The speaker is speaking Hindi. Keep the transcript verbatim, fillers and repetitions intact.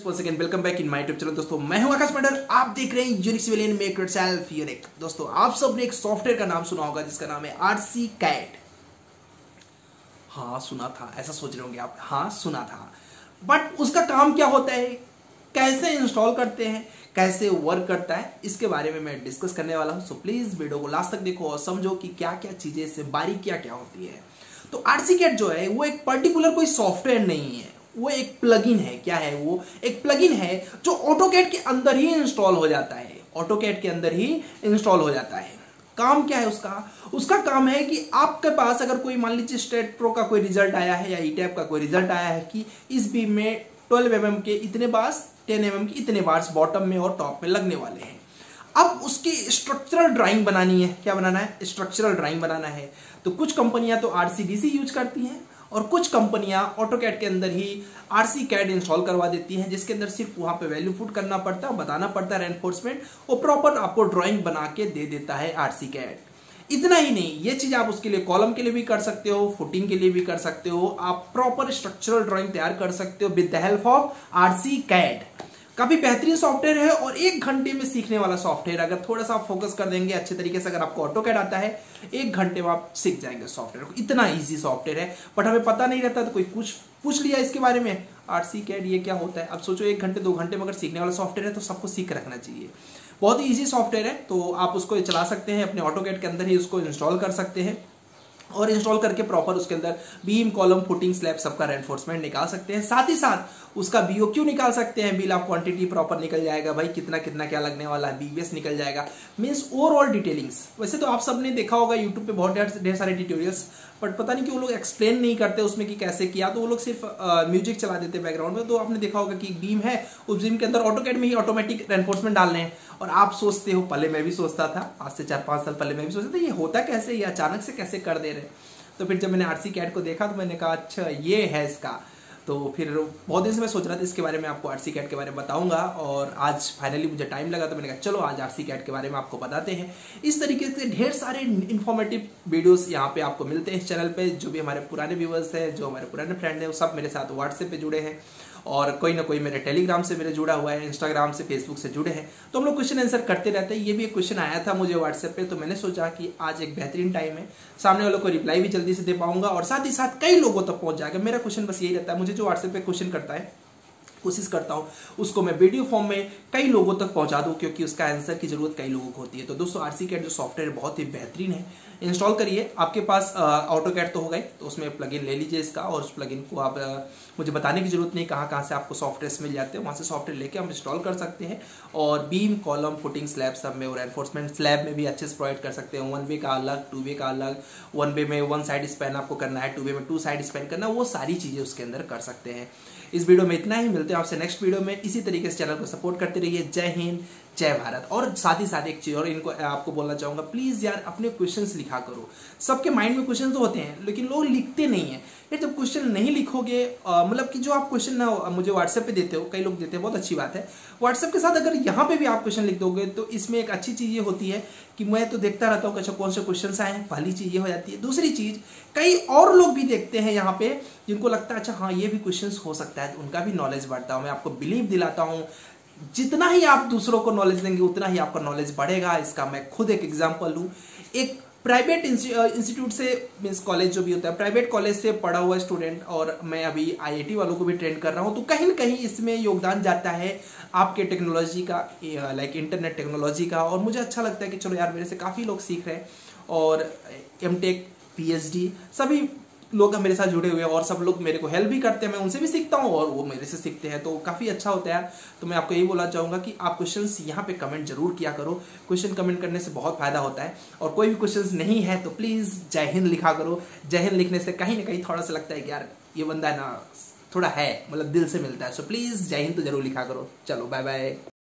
once again welcome back in my YouTube channel। दोस्तों मैं हूं आकाश मंडल, आप देख रहे हैं unique civilian make yourself unique. दोस्तों आप सबने एक सॉफ्टवेयर का नाम सुना होगा जिसका नाम है आरसी कैड। हाँ सुना था, ऐसा सोच रहे होंगे आप। हाँ सुना था, बट उसका काम क्या होता है, कैसे इंस्टॉल करते हैं, कैसे वर्क करता है, इसके बारे में मैं डिस्कस करने वाला हूं। सो प्लीज वीडियो को लास्ट तक देखो और समझो कि क्या क्या चीजें इससे बारीकियां क्या होती है। तो आरसी कैड जो है वो एक पर्टिकुलर कोई सॉफ्टवेयर नहीं है, वो एक प्लगइन है। क्या है वो? एक प्लगइन है जो ऑटोकैड के अंदर ही इंस्टॉल हो जाता है। ऑटोकैड के अंदर ही इंस्टॉल हो जाता है। काम क्या है उसका? उसका काम है कि आपके पास अगर कोई मान लीजिए स्टेट प्रो का कोई रिजल्ट आया है या ई टैप का कोई रिजल्ट आया है कि इस बीम में ट्वेल्व एम एम के इतने बार्स, टेन एम एम के इतने बार्स बॉटम में और टॉप में लगने वाले हैं। अब उसकी स्ट्रक्चरल ड्राइंग बनानी है। क्या बनाना है? स्ट्रक्चरल ड्राइंग बनाना है। तो कुछ कंपनियां तो आरसीडीसी यूज करती हैं और कुछ कंपनियां ऑटोकैड के अंदर ही आरसी कैड इंस्टॉल करवा देती हैं, जिसके अंदर सिर्फ वहां पे वैल्यू पुट करना पड़ता है, बताना पड़ता है रेनफोर्समेंट, और प्रॉपर आपको ड्राइंग बना के दे देता है आरसी कैड। इतना ही नहीं, ये चीज आप उसके लिए कॉलम के लिए भी कर सकते हो, फुटिंग के लिए भी कर सकते हो। आप प्रॉपर स्ट्रक्चरल ड्राइंग तैयार कर सकते हो with the help of RC CAD. काफी बेहतरीन सॉफ्टवेयर है और एक घंटे में सीखने वाला सॉफ्टवेयर। अगर थोड़ा सा फोकस कर देंगे अच्छे तरीके से, अगर आपको ऑटोकैड आता है, एक घंटे में आप सीख जाएंगे सॉफ्टवेयर को। इतना इजी सॉफ्टवेयर है, बट हमें पता नहीं रहता तो कोई कुछ पूछ लिया इसके बारे में, आरसी कैड ये क्या होता है। अब सोचो एक घंटे दो घंटे में अगर सीखने वाला सॉफ्टवेयर है तो सबको सीख रखना चाहिए। बहुत ही ईजी सॉफ्टवेयर है, तो आप उसको चला सकते हैं, अपने ऑटोकैड के अंदर ही उसको इंस्टॉल कर सकते हैं और इंस्टॉल करके प्रॉपर उसके अंदर बीम, कॉलम, फुटिंग, स्लैब सबका रेनफोर्समेंट निकाल सकते हैं। साथ ही साथ उसका बीओक्यू निकाल सकते हैं, बिल ऑफ क्वांटिटी प्रॉपर निकल जाएगा भाई, कितना कितना क्या लगने वाला है, बीवीएस निकल जाएगा, मींस ओवरऑल डिटेलिंग्स। वैसे तो आप सबने देखा होगा यूट्यूब पे बहुत ढेर सारे ट्यूटोरियल्स, बट पता नहीं कि वो लोग एक्सप्लेन नहीं करते उसमें कि कैसे किया, तो वो लोग सिर्फ म्यूजिक चला देते बैकग्राउंड में। तो आपने देखा होगा कि बीम है, उस बीम के अंदर ऑटोकैड में ही ऑटोमेटिक रेनफोर्समेंट डालने हैं। और आप सोचते हो, पहले मैं भी सोचता था, आज से चार पांच साल पहले मैं भी सोचता था ये होता कैसे, ये अचानक से कैसे कर दे रहे। तो फिर जब मैंने आरसी कैड को देखा तो मैंने कहा अच्छा ये है इसका। तो फिर बहुत दिन से मैं सोच रहा था इसके बारे में, आपको आरसी कैड के बारे में बताऊंगा, और आज फाइनली मुझे टाइम लगा तो मैंने कहा चलो आज आरसी कैड के बारे में आपको बताते हैं। इस तरीके से ढेर सारे इन्फॉर्मेटिव वीडियोस यहाँ पे आपको मिलते हैं इस चैनल पे। जो भी हमारे पुराने व्यूवर्स हैं, जो हमारे पुराने फ्रेंड हैं, वो सब मेरे साथ व्हाट्सएप पे जुड़े हैं, और कोई ना कोई मेरे टेलीग्राम से मेरे जुड़ा हुआ है, इंस्टाग्राम से, फेसबुक से जुड़े हैं। तो हम लोग क्वेश्चन आंसर करते रहते हैं। ये भी एक क्वेश्चन आया था मुझे व्हाट्सएप पे, तो मैंने सोचा कि आज एक बेहतरीन टाइम है, सामने वालों को रिप्लाई भी जल्दी से दे पाऊंगा और साथ ही साथ कई लोगों तक पहुंच जाएगा। मेरा क्वेश्चन बस यही रहता है, मुझे जो व्हाट्सएप पे क्वेश्चन करता है कोशिश करता हूं उसको मैं वीडियो फॉर्म में कई लोगों तक पहुंचा दूं, क्योंकि उसका आंसर की जरूरत कई लोगों को होती है। तो दोस्तों आरसी कैड जो सॉफ्टवेयर बहुत ही बेहतरीन है, इंस्टॉल करिए। आपके पास ऑटोकैड तो होगा ही, तो उसमें प्लगइन ले लीजिए इसका, और उस प्लगइन को आप आ, मुझे बताने की जरूरत नहीं कहाँ कहाँ से आपको सॉफ्टवेयर मिल जाते हैं, वहाँ से सॉफ्टवेयर लेके हम इंस्टॉल कर सकते हैं। और बीम, कॉलम, फुटिंग, स्लैब सब में, और एनफोर्समेंट स्लैब में भी अच्छे से प्रोवाइड कर सकते हैं। वन वे का अलग, टू वे का अलग, वन वे में वन साइड स्पैन आपको करना है, टू वे में टू साइड स्पैन करना, वो सारी चीजें उसके अंदर कर सकते हैं। इस वीडियो में इतना ही, मिलते हैं आपसे नेक्स्ट वीडियो में। इसी तरीके से चैनल को सपोर्ट करते रहिए। जय हिंद, जय भारत। और साथ ही साथ एक चीज और इनको आपको बोलना चाहूंगा, प्लीज यार अपने क्वेश्चंस लिखा करो। सबके माइंड में क्वेश्चन तो होते हैं लेकिन लोग लिखते नहीं है। ये जब क्वेश्चन नहीं लिखोगे, मतलब कि जो आप क्वेश्चन ना मुझे व्हाट्सएप पे देते हो, कई लोग देते हैं, बहुत अच्छी बात है। व्हाट्सएप के साथ अगर यहाँ पे भी आप क्वेश्चन लिख दोगे तो इसमें एक अच्छी चीज ये होती है कि मैं तो देखता रहता हूँ अच्छा कौन से क्वेश्चन आए हैं, पहली चीज ये हो जाती है। दूसरी चीज, कई और लोग भी देखते हैं यहाँ पे जिनको लगता है अच्छा हाँ ये भी क्वेश्चन हो सकता है, उनका भी नॉलेज बढ़ता है। मैं आपको बिलीव दिलाता हूँ, जितना ही आप दूसरों को नॉलेज देंगे उतना ही आपका नॉलेज बढ़ेगा। इसका मैं खुद एक एग्जांपल हूँ। एक प्राइवेट इंस्टीट्यूट से, मींस कॉलेज जो भी होता है, प्राइवेट कॉलेज से पढ़ा हुआ स्टूडेंट, और मैं अभी आईआईटी वालों को भी ट्रेन कर रहा हूँ, तो कहीं ना कहीं इसमें योगदान जाता है आपके टेक्नोलॉजी का, लाइक इंटरनेट टेक्नोलॉजी का। और मुझे अच्छा लगता है कि चलो यार मेरे से काफ़ी लोग सीख रहे हैं, और एमटेक, पीएचडी सभी लोग मेरे साथ जुड़े हुए हैं, और सब लोग मेरे को हेल्प भी करते हैं, मैं उनसे भी सीखता हूँ और वो मेरे से सीखते हैं, तो काफी अच्छा होता है। तो मैं आपको यही बोलना चाहूंगा कि आप क्वेश्चंस यहाँ पे कमेंट जरूर किया करो। क्वेश्चन कमेंट करने से बहुत फायदा होता है। और कोई भी क्वेश्चंस नहीं है तो प्लीज जय हिंद लिखा करो। जय हिंद लिखने से कहीं ना कहीं थोड़ा सा लगता है कि यार ये बंदा है ना, थोड़ा है, मतलब दिल से मिलता है। सो प्लीज जय हिंद तो जरूर लिखा करो। चलो बाय बाय।